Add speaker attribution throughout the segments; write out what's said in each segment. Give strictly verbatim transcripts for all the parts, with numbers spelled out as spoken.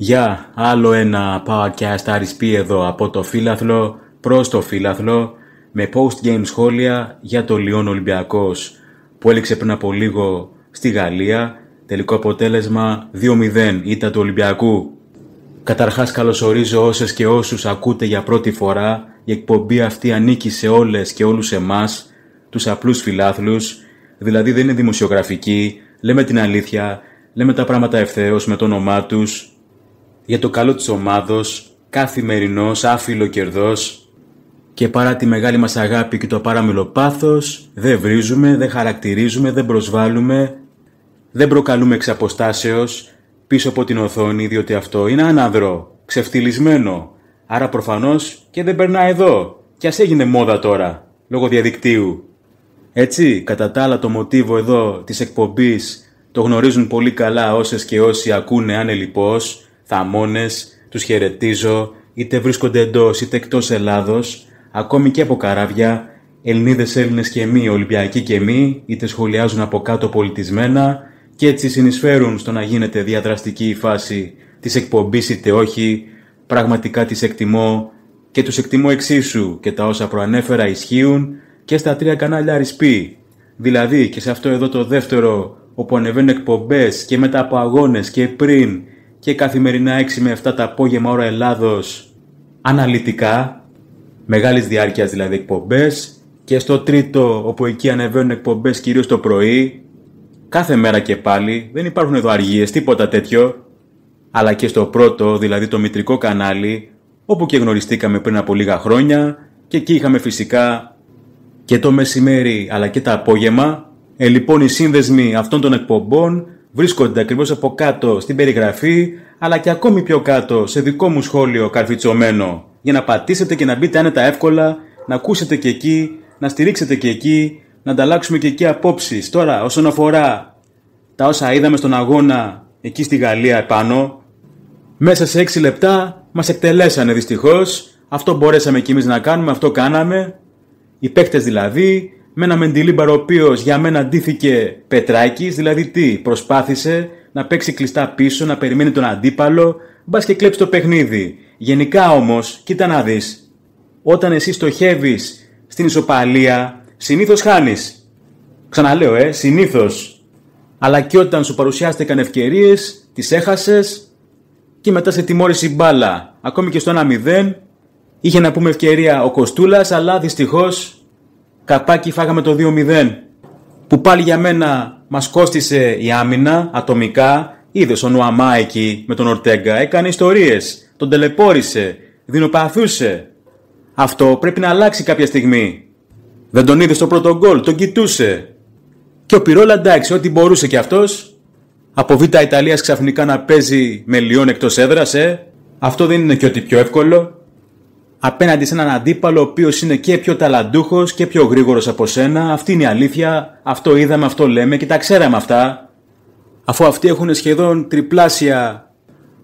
Speaker 1: Γεια, άλλο ένα podcast αρ ες πι εδώ από το φύλαθλο προς το φύλαθλο με post-game σχόλια για το Λιόν Ολυμπιακός που έληξε πριν από λίγο στη Γαλλία. Τελικό αποτέλεσμα δύο μηδέν, ήττα του Ολυμπιακού. Καταρχάς καλωσορίζω όσες και όσους ακούτε για πρώτη φορά. Η εκπομπή αυτή ανήκει σε όλες και όλους εμάς, τους απλούς φιλάθλους, δηλαδή δεν είναι δημοσιογραφική, λέμε την αλήθεια, λέμε τα πράγματα ευθέως με το όνομά τους, για το καλό της ομάδος, καθημερινός, άφιλο κερδός, και παρά τη μεγάλη μας αγάπη και το απάραμιλο πάθος, δεν βρίζουμε, δεν χαρακτηρίζουμε, δεν προσβάλλουμε, δεν προκαλούμε εξ αποστάσεως πίσω από την οθόνη, διότι αυτό είναι άναδρο, ξεφτυλισμένο, άρα προφανώς και δεν περνάει εδώ, κι ας έγινε μόδα τώρα, λόγω διαδικτύου. Έτσι, κατά τα άλλα το μοτίβο εδώ της εκπομπής το γνωρίζουν πολύ καλά όσες και όσοι ακούνε ανελιπώς, θαμώνες, τους χαιρετίζω, είτε βρίσκονται εντός είτε εκτός Ελλάδος, ακόμη και από καράβια, Ελληνίδες, Έλληνες και μη, Ολυμπιακοί και μη, είτε σχολιάζουν από κάτω πολιτισμένα και έτσι συνεισφέρουν στο να γίνεται διαδραστική η φάση της εκπομπής είτε όχι. Πραγματικά τις εκτιμώ και τους εκτιμώ εξίσου, και τα όσα προανέφερα ισχύουν και στα τρία κανάλια αρ ες πι. Δηλαδή και σε αυτό εδώ το δεύτερο, όπου ανεβαίνουν εκπομπές και μετά από αγώνες και πριν και καθημερινά έξι με επτά τα απόγευμα ώρα Ελλάδος, αναλυτικά, μεγάλης διάρκειας δηλαδή εκπομπές, και στο τρίτο, όπου εκεί ανεβαίνουν εκπομπές κυρίως το πρωί, κάθε μέρα και πάλι, δεν υπάρχουν εδώ αργίες, τίποτα τέτοιο, αλλά και στο πρώτο, δηλαδή το μητρικό κανάλι, όπου και γνωριστήκαμε πριν από λίγα χρόνια, και εκεί είχαμε φυσικά και το μεσημέρι αλλά και τα απόγευμα. Ε, λοιπόν, οι σύνδεσμοι αυτών των εκπομπών βρίσκονται ακριβώς από κάτω στην περιγραφή, αλλά και ακόμη πιο κάτω σε δικό μου σχόλιο καρφιτσωμένο, για να πατήσετε και να μπείτε άνετα εύκολα, να ακούσετε και εκεί, να στηρίξετε και εκεί, να ανταλλάξουμε και εκεί απόψεις. Τώρα, όσον αφορά τα όσα είδαμε στον αγώνα εκεί στη Γαλλία επάνω, μέσα σε έξι λεπτά μας εκτελέσανε δυστυχώς. Αυτό μπορέσαμε κι εμείς να κάνουμε, αυτό κάναμε. Οι παίκτες δηλαδή, με ένα Μεντιλίμπαρ ο οποίος για μένα ντύθηκε Πετράκης, δηλαδή τι, προσπάθησε να παίξει κλειστά πίσω, να περιμένει τον αντίπαλο, μπας και κλέψει το παιχνίδι. Γενικά όμως, κοίτα να δεις, όταν εσύ στοχεύεις στην ισοπαλία, συνήθως χάνεις. Ξαναλέω, ε, συνήθως. Αλλά και όταν σου παρουσιάστηκαν ευκαιρίες, τις έχασες και μετά σε τιμώρησε η μπάλα. Ακόμη και στο ένα μηδέν, είχε να πούμε ευκαιρία ο Κοστούλας, αλλά δυστυχώς καπάκι φάγαμε το δύο μηδέν, που πάλι για μένα μας κόστισε η άμυνα ατομικά. Είδες ο Νουαμά εκεί με τον Ορτέγκα, έκανε ιστορίες, τον τελεπόρησε, δεινοπαθούσε. Αυτό πρέπει να αλλάξει κάποια στιγμή. Δεν τον είδες στο πρώτο γκολ, τον κοιτούσε. Και ο Πιρόλα, εντάξει, ό,τι μπορούσε κι αυτός. Από Β' Ιταλίας ξαφνικά να παίζει με Λιόν εκτός έδρας, ε. Αυτό δεν είναι και ό,τι πιο εύκολο. Απέναντι σε έναν αντίπαλο ο οποίος είναι και πιο ταλαντούχος και πιο γρήγορος από σένα. Αυτή είναι η αλήθεια, αυτό είδαμε, αυτό λέμε και τα ξέραμε αυτά. Αφού αυτοί έχουν σχεδόν τριπλάσια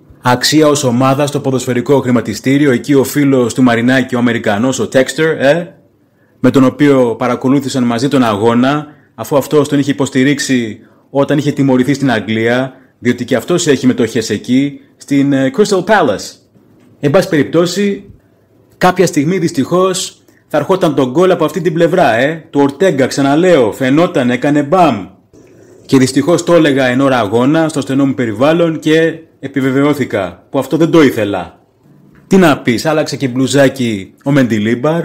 Speaker 1: αξία ως ομάδα στο ποδοσφαιρικό χρηματιστήριο, εκεί ο φίλος του Μαρινάκη, ο Αμερικανός, ο Texter, ε, με τον οποίο παρακολούθησαν μαζί τον αγώνα, αφού αυτός τον είχε υποστηρίξει όταν είχε τιμωρηθεί στην Αγγλία, διότι και αυτός έχει μετοχές εκεί, στην Crystal Palace. Εν πάση περιπτώσει, κάποια στιγμή δυστυχώς θα ερχόταν τον γκολ από αυτή την πλευρά, ε, του Ορτέγκα, ξαναλέω, φαινόταν, έκανε μπαμ. Και δυστυχώς το έλεγα εν ώρα αγώνα, στο στενό μου περιβάλλον, και επιβεβαιώθηκα, που αυτό δεν το ήθελα. Τι να πεις, άλλαξε και μπλουζάκι ο Μεντιλίμπαρ,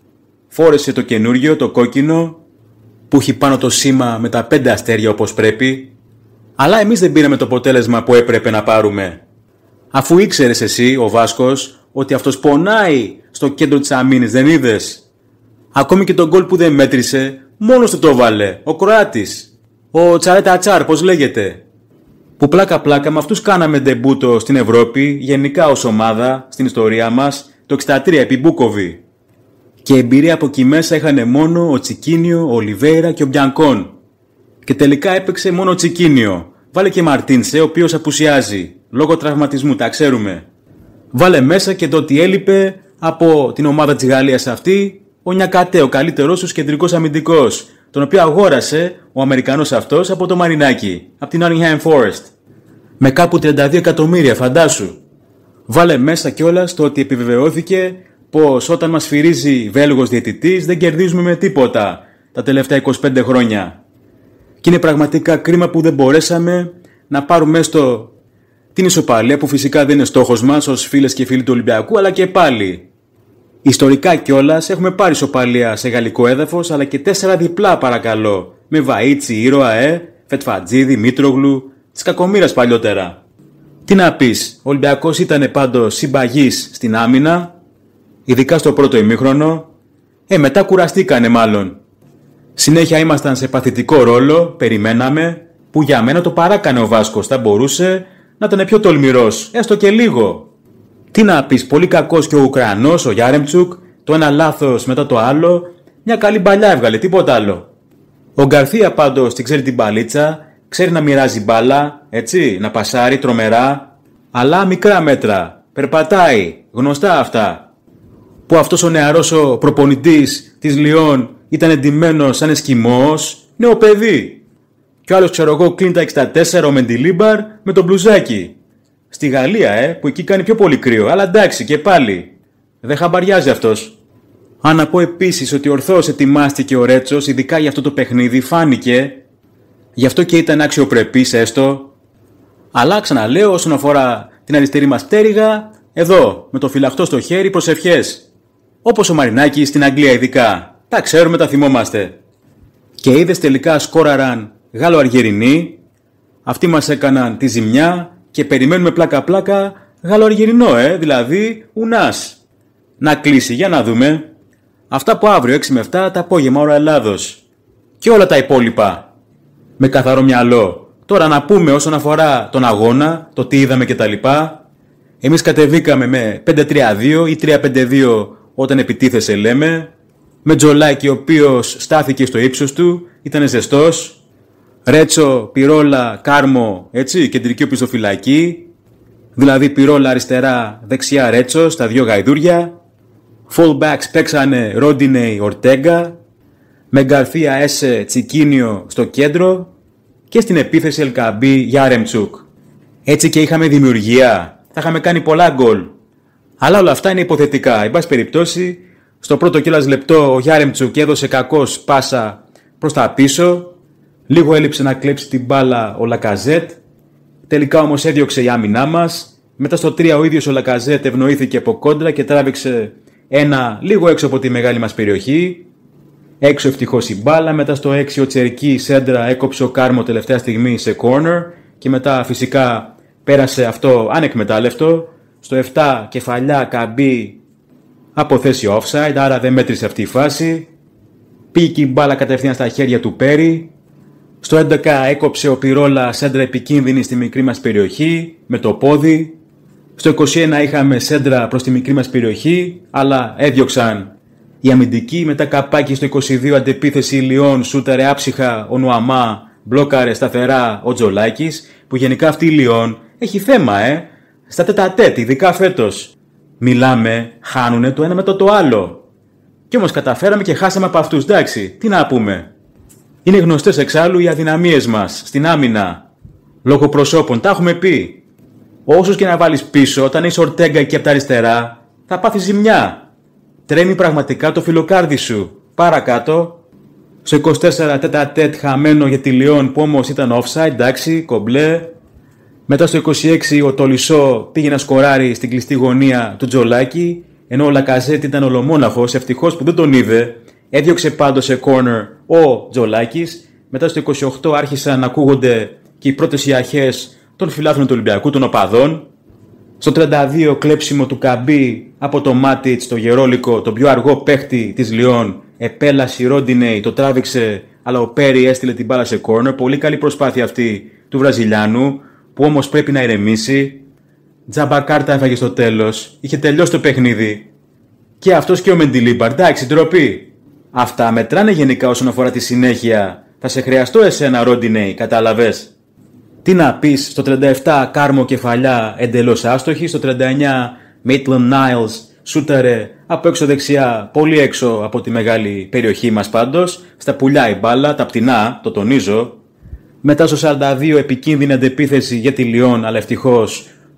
Speaker 1: φόρεσε το καινούριο, το κόκκινο, που έχει πάνω το σήμα με τα πέντε αστέρια όπως πρέπει, αλλά εμείς δεν πήραμε το αποτέλεσμα που έπρεπε να πάρουμε. Αφού ήξερες εσύ, ο Βάσκος, ότι αυτός πονάει στο κέντρο της αμήνης, δεν είδες? Ακόμη και τον γκολ που δεν μέτρησε, μόνος του το βάλε, ο Κροάτης, ο Τσαρέτα Τσάρ, πώς λέγεται. Που πλάκα πλάκα με αυτούς κάναμε ντεμπούτο στην Ευρώπη, γενικά ως ομάδα, στην ιστορία μας, το εξήντα τρία επί Μπούκοβι. Και εμπειρία από εκεί μέσα είχαν μόνο ο Τσικίνιο, ο Ολιβέιρα και ο Μπιανκόν. Και τελικά έπαιξε μόνο ο Τσικίνιο. Βάλε και Μαρτίνσε, ο οποίος απουσιάζει, λόγω τραυματισμού, τα ξέρουμε. Βάλε μέσα και το ότι έλειπε από την ομάδα της Γαλλίας αυτή, ο Νιακατέ, ο καλύτερος τους κεντρικός αμυντικός, τον οποίο αγόρασε ο Αμερικανός αυτός από το Μαρινάκι, από την Nottingham Forest. Με κάπου τριάντα δύο εκατομμύρια, φαντάσου. Βάλε μέσα κιόλας το ότι επιβεβαιώθηκε πως όταν μας φυρίζει Βέλγος διαιτητής δεν κερδίζουμε με τίποτα τα τελευταία είκοσι πέντε χρόνια. Και είναι πραγματικά κρίμα που δεν μπορέσαμε να πάρουμε στο την ισοπαλία, που φυσικά δεν είναι στόχος μας ως φίλες και φίλοι του Ολυμπιακού, αλλά και πάλι. Ιστορικά κιόλας έχουμε πάρει ισοπαλία σε γαλλικό έδαφος, αλλά και τέσσερα διπλά παρακαλώ. Με Βαΐτσι, ήρωα, ε, Φετφατζίδη, Μήτρογλου, της κακομοίρας παλιότερα. Τι να πεις, ο Ολυμπιακός ήταν πάντως συμπαγής στην άμυνα, ειδικά στο πρώτο ημίχρονο. Ε, μετά κουραστήκανε μάλλον. Συνέχεια ήμασταν σε παθητικό ρόλο, περιμέναμε, που για μένα το παράκανε ο Βάσκος, θα μπορούσε να ήταν πιο τολμηρός, έστω και λίγο. Τι να πεις, πολύ κακός και ο Ουκρανός, ο Γιάρεμτσουκ, το ένα λάθος μετά το άλλο, μια καλή μπαλιά έβγαλε, τίποτα άλλο. Ο Γκαρθία πάντως την ξέρει την μπαλίτσα, ξέρει να μοιράζει μπάλα, έτσι, να πασάρει τρομερά, αλλά μικρά μέτρα, περπατάει, γνωστά αυτά. Που αυτός ο νεαρός ο προπονητής της Λιόν ήταν εντυμένος σαν εσκιμός, νέο παιδί. Κι ο άλλος, ξέρω εγώ, κλείνει τα εξήντα τέσσερα ο Μεντιλίμπαρ με τον μπλουζάκι. Στη Γαλλία, ε, που εκεί κάνει πιο πολύ κρύο, αλλά εντάξει και πάλι. Δεν χαμπαριάζει αυτός. Αν να πω επίσης ότι ορθώς ετοιμάστηκε ο Ρέτσος, ειδικά για αυτό το παιχνίδι, φάνηκε. Γι' αυτό και ήταν αξιοπρεπής έστω. Αλλά ξαναλέω, όσον αφορά την αριστερή μας πτέρυγα, εδώ, με το φυλαχτό στο χέρι, προσευχές. Όπως ο Μαρινάκης στην Αγγλία ειδικά. Τα ξέρουμε, τα θυμόμαστε. Και είδες τελικά σκόραραν Γάλλο-Αργερινοί. Αυτοί μας έκαναν τη ζημιά και περιμένουμε πλάκα-πλάκα Γάλλο-Αργερινό, ε, δηλαδή Ουνάς. Να κλείσει, για να δούμε. Αυτά από αύριο έξι με επτά τα απόγευμα ώρα Ελλάδος. Και όλα τα υπόλοιπα. Με καθαρό μυαλό. Τώρα να πούμε όσον αφορά τον αγώνα, το τι είδαμε κτλ. Εμείς κατεβήκαμε με πέντε τρία δύο ή τρία πέντε δύο όταν επιτίθεσε λέμε. Με Τζολάκη ο οποίος στάθηκε στο ύψος του, ήταν ζεστός. Ρέτσο, Πυρόλα, Κάρμο, έτσι, κεντρική οπισθοφυλακή. Δηλαδή Πυρόλα αριστερά, δεξιά Ρέτσο, στα δύο γαϊδούρια. Fallbacks παίξανε Ρόντινεϊ, Ορτέγκα. Με Γκαρθία, Έσε, Τσικίνιο στο κέντρο. Και στην επίθεση Ελκαμπή, Γιάρεμτσουκ. Έτσι και είχαμε δημιουργία. Θα είχαμε κάνει πολλά γκολ. Αλλά όλα αυτά είναι υποθετικά. Εν πάση περιπτώσει, στο πρώτο κιόλας λεπτό ο Γιάρεμτσουκ έδωσε κακώς πάσα προς τα πίσω. Λίγο έλειψε να κλέψει την μπάλα ο Λακαζέτ. Τελικά όμως έδιωξε η άμυνά μας. Μετά στο τρία ο ίδιος ο Λακαζέτ ευνοήθηκε από κόντρα και τράβηξε ένα λίγο έξω από τη μεγάλη μας περιοχή. Έξω ευτυχώς η μπάλα. Μετά στο έξι ο Τσερκή σέντρα έκοψε ο Κάρμο τελευταία στιγμή σε corner. Και μετά φυσικά πέρασε αυτό ανεκμετάλλευτο. Στο επτά κεφαλιά Καμπή από θέση offside, άρα δεν μέτρησε αυτή η φάση. Πήγε η μπάλα κατευθείαν στα χέρια του Πέρι. Στο έντεκα έκοψε ο Πυρόλα σέντρα επικίνδυνη στη μικρή μας περιοχή με το πόδι. Στο είκοσι ένα είχαμε σέντρα προς τη μικρή μας περιοχή, αλλά έδιωξαν οι αμυντικοί. Μετά καπάκι στο είκοσι δύο αντεπίθεση Λιόν, σούταρε άψυχα ο Νουαμά, μπλόκαρε σταθερά ο Τζολάκης, που γενικά αυτή η Λιόν έχει θέμα, ε, στα τετατέτ, ειδικά φέτος. Μιλάμε, χάνουνε το ένα μετά το άλλο. Κι όμως καταφέραμε και χάσαμε από αυτούς, εντάξει, τι να πούμε. Είναι γνωστές εξάλλου οι αδυναμίες μας στην άμυνα. Λόγω προσώπων, τα έχουμε πει. Όσους και να βάλεις πίσω, όταν είσαι Ορτέγκα και από τα αριστερά, θα πάθεις ζημιά. Τρέμει πραγματικά το φιλοκάρδι σου. Παρακάτω. Στο είκοσι τέσσερα τέτα-τέτ χαμένο για τη Λιόν που όμως ήταν offside, εντάξει, κομπλέ. Μετά στο είκοσι έξι ο Τολισό πήγε να σκοράρει στην κλειστή γωνία του Τζολάκη, ενώ ο Λακαζέτ ήταν ολομόναχος, ευτυχώς που δεν τον είδε. Έδιωξε πάντως σε corner ο Τζολάκης. Μετά στο είκοσι οκτώ άρχισαν να ακούγονται και οι πρώτες ιαχές των φιλάθλων του Ολυμπιακού, των οπαδών. Στο τριάντα δύο κλέψιμο του Καμπή από το Μάτιτς, το γερόλικο, το πιο αργό παίχτη της Λιόν. Επέλασε η Ρόντινεϊ, το τράβηξε, αλλά ο Πέρι έστειλε την μπάλα σε corner. Πολύ καλή προσπάθεια αυτή του Βραζιλιάνου, που όμως πρέπει να ηρεμήσει. Τζάμπα κάρτα έφαγε στο τέλος. Είχε τελειώσει το παιχνίδι. Και αυτός και ο Μεντιλίμπαρ. Εντάξει, ντροπή. Αυτά μετράνε γενικά όσον αφορά τη συνέχεια. Θα σε χρειαστώ εσένα, Ρόντινεϊ, κατάλαβες. Τι να πεις, στο τριάντα επτά Κάρμο κεφαλιά εντελώς άστοχη. Στο τριάντα εννιά Μέιτλαντ Νάιλς σούταρε από έξω δεξιά, πολύ έξω από τη μεγάλη περιοχή μας πάντως. Στα πουλιά η μπάλα, τα πτηνά, το τονίζω. Μετά στο σαράντα δύο επικίνδυνη αντεπίθεση για τη Λιόν, αλλά ευτυχώς που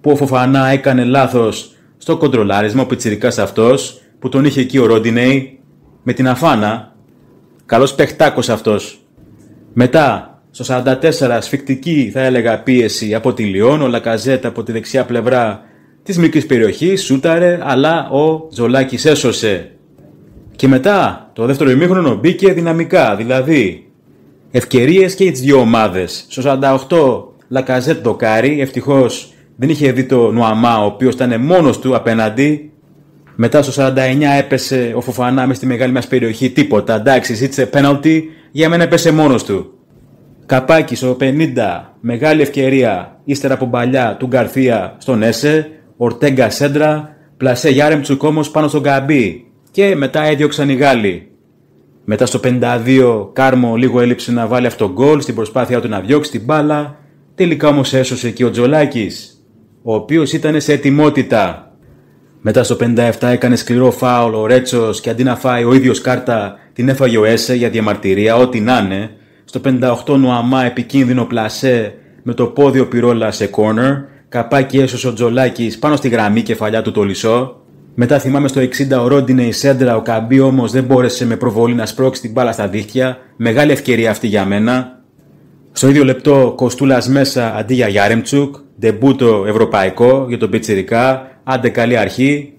Speaker 1: που ο Φοφανά έκανε λάθος στο κοντρολάρισμα, ο πιτσιρικάς αυτός που τον είχε εκεί ο Ρόντινεϊ με την Αφάνα. Καλός παιχτάκος αυτός. Μετά στο σαράντα τέσσερα σφιχτική θα έλεγα πίεση από τη Λιόν, ο Λακαζέτ από τη δεξιά πλευρά της μικρής περιοχής σούταρε, αλλά ο Τζολάκης έσωσε. Και μετά το δεύτερο ημίχρονο μπήκε δυναμικά, δηλαδή ευκαιρίες και οι δύο ομάδες. Στο σαράντα οκτώ Λακαζέτ δοκάρι, ευτυχώς δεν είχε δει το Νουαμά ο οποίος ήταν μόνος του απέναντι. Μετά στο σαράντα εννιά έπεσε ο Φοφανά μες στη μεγάλη μας περιοχή, τίποτα, εντάξει, ζήτησε πέναλτι, για μένα έπεσε μόνος του. Καπάκι στο πενήντα, μεγάλη ευκαιρία ύστερα από μπαλιά του Γκαρθία στον Έσε, Ορτέγκα σέντρα, πλασέ Γιάρεμτσουκ όμως πάνω στον Γκαμπί και μετά έδιωξαν οι Γάλλοι. Μετά στο πενήντα δύο Κάρμο λίγο έλειψε να βάλει αυτό γκολ στην προσπάθειά του να διώξει την μπάλα, τελικά όμως έσωσε και ο Τζολάκης, ο οποίος ήταν σε ετοιμότητα. Μετά στο πενήντα επτά έκανε σκληρό φάουλ ο Ρέτσος και αντί να φάει ο ίδιος κάρτα την έφαγε ο Έσε για διαμαρτυρία, ό,τι να είναι. Στο πενήντα οκτώ Νουαμά επικίνδυνο πλασέ με το πόδι ο Πυρόλα σε corner. Καπάκι έσωσε ο Τζολάκης πάνω στη γραμμή κεφαλιά του Τολισό. Μετά θυμάμαι στο εξήντα ο Ρόντινεϊ σέντρα, ο Καμπί όμως δεν μπόρεσε με προβολή να σπρώξει την μπάλα στα δίχτυα. Μεγάλη ευκαιρία αυτή για μένα. Στο ίδιο λεπτό Κοστούλας μέσα αντί για Γιάρεμτσουκ. Ντεμπούτο ευρωπαϊκό για τον πιτσιρικά. Άντε καλή αρχή.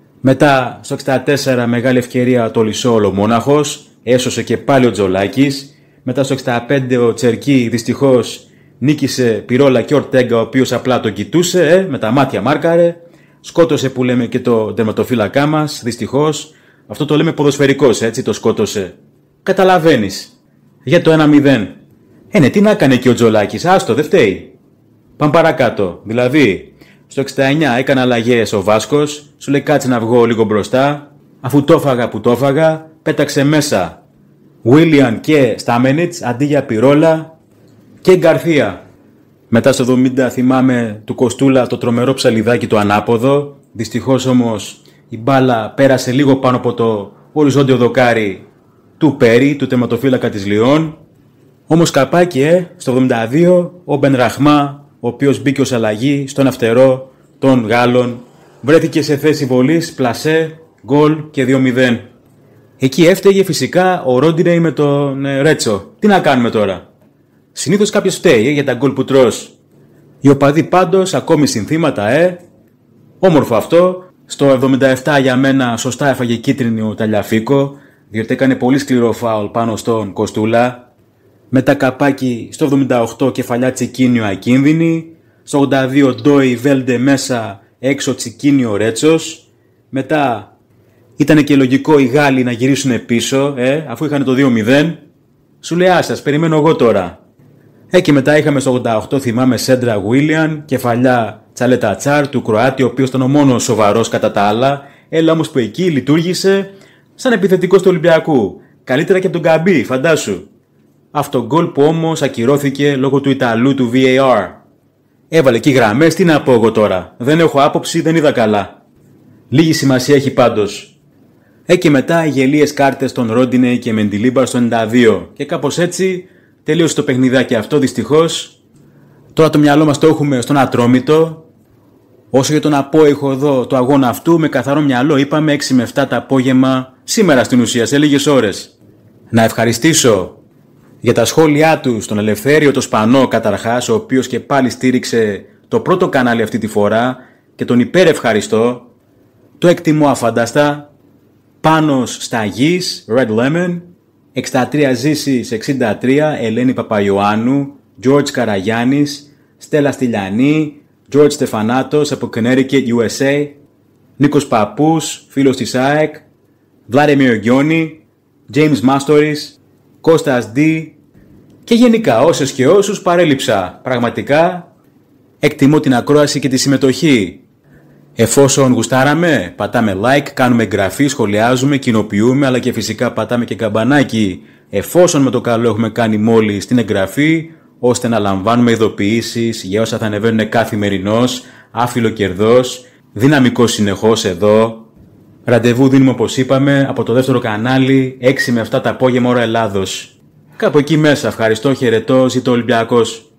Speaker 1: Μετά στο εξήντα τέσσερα μεγάλη ευκαιρία ο Τολισό ολομόναχος. Έσωσε και πάλι ο Τζολάκης. Μετά στο εξήντα πέντε ο Τσερκί δυστυχώς νίκησε Πυρόλα και Ορτέγκα, ο οποίος απλά τον κοιτούσε, ε, με τα μάτια μάρκαρε. Σκότωσε που λέμε και το τερματοφύλακά μας, δυστυχώς. Αυτό το λέμε ποδοσφαιρικός, έτσι, το σκότωσε. Καταλαβαίνεις. Για το ένα μηδέν. Ε, ναι, τι να έκανε και ο Τζολάκης, άστο, δεν φταίει. Πάμε παρακάτω. Δηλαδή, στο εξήντα εννιά έκανε αλλαγές ο Βάσκος, σου λέει κάτσε να βγω λίγο μπροστά. Αφού το έφαγα που το έφαγα, πέταξε μέσα Βίλιαν και Στάμενιτς αντί για Πυρόλα και Γκαρθία. Μετά στο εβδομήντα θυμάμαι του Κοστούλα το τρομερό ψαλιδάκι το ανάποδο. Δυστυχώς όμως η μπάλα πέρασε λίγο πάνω από το οριζόντιο δοκάρι του Πέρι, του τερματοφύλακα της Λιόν. Όμως καπάκι, ε, στο εβδομήντα δύο ο Μπενραχμά, ο οποίος μπήκε ως αλλαγή στον αυτερό των Γάλλων, βρέθηκε σε θέση βολής, πλασέ, γκολ και δύο μηδέν. Εκεί έφταιγε φυσικά ο Ρόντινεϊ με τον ε, Ρέτσο. Τι να κάνουμε τώρα. Συνήθως κάποιος φταίει ε, για τα γκολ που τρως. Οι οπαδοί πάντως ακόμη συνθήματα, ε. Όμορφο αυτό. Στο εβδομήντα επτά για μένα σωστά έφαγε κίτρινη ο Ταλιαφίκο, διότι έκανε πολύ σκληρό φάουλ πάνω στον Κοστούλα. Μετά καπάκι στο εβδομήντα οκτώ κεφαλιά Τσικίνιο ακίνδυνη. Στο ογδόντα δύο Ντόι Βέλντε μέσα, έξω Τσικίνιο Ρέτσος. Μετά ήταν και λογικό οι Γάλλοι να γυρίσουν πίσω, ε, αφού είχαν το δύο μηδέν. Σου λέει άσας, περιμένω εγώ τώρα. Ε, και μετά είχαμε στο ογδόντα οκτώ θυμάμαι σέντρα Βίλιαν, κεφαλιά Τσαλέτα Τσάρ του Κροάτη, ο οποίος ήταν ο μόνος σοβαρός κατά τα άλλα. Έλα όμως που εκεί λειτουργήσε σαν επιθετικός του Ολυμπιακού. Καλύτερα και από τον Γκαμπί, φαντάσου. Αυτό γκολ που όμως ακυρώθηκε λόγω του Ιταλού του βι έι αρ. Έβαλε εκεί γραμμές, τι να πω εγώ τώρα. Δεν έχω άποψη, δεν είδα καλά. Λίγη σημασία έχει πάντως. Ε, και μετά οι γελίες κάρτες των Ρόντινεϊ και Μεντιλίμπαρ στο ενενήντα δύο. Και κάπως έτσι τελείωσε το παιχνιδάκι αυτό, δυστυχώς. Τώρα το μυαλό μας το έχουμε στον Ατρόμητο. Όσο για τον απόϊχο εδώ του αγώνα αυτού, με καθαρό μυαλό είπαμε έξι με επτά το απόγευμα, σήμερα στην ουσία, σε λίγες ώρες. Να ευχαριστήσω για τα σχόλιά του στον Ελευθέριο το Σπανό καταρχάς, ο οποίος και πάλι στήριξε το πρώτο κανάλι αυτή τη φορά και τον υπερευχαριστώ. Το εκτιμώ αφάνταστα. Πάνος Σταγής, Red Lemon, εξήντα τρία Ζήσης εξήντα τρία, Ελένη Παπαϊωάννου, George Καραγιάννης, Στέλλα Στυλιανή, George Στεφανάτος από Connecticut, γιου ες έι, Νίκος Παππούς, φίλος της ΑΕΚ, Βλάντιμιρ Γκιόνι, James Μάστορης, Κώστας D και γενικά όσες και όσους παρέλειψα. Πραγματικά εκτιμώ την ακρόαση και τη συμμετοχή. Εφόσον γουστάραμε, πατάμε like, κάνουμε εγγραφή, σχολιάζουμε, κοινοποιούμε, αλλά και φυσικά πατάμε και καμπανάκι εφόσον με το καλό έχουμε κάνει μόλις την εγγραφή, ώστε να λαμβάνουμε ειδοποιήσεις για όσα θα ανεβαίνουν καθημερινώς, άφιλο κερδός, δυναμικό συνεχώς εδώ. Ραντεβού δίνουμε όπως είπαμε από το δεύτερο κανάλι, έξι με επτά το απόγευμα ώρα Ελλάδος. Κάπου εκεί μέσα, ευχαριστώ, χαιρετώ, ζήτω Ολυμπιακός.